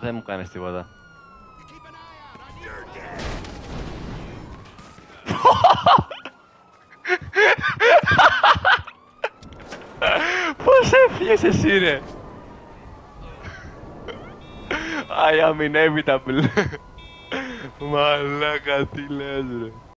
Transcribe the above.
Δεν μου κάνεις τίποτα. Πώς έφυγες εσύ ρε? I am inevitable. Μαλάκα τι λες ρε.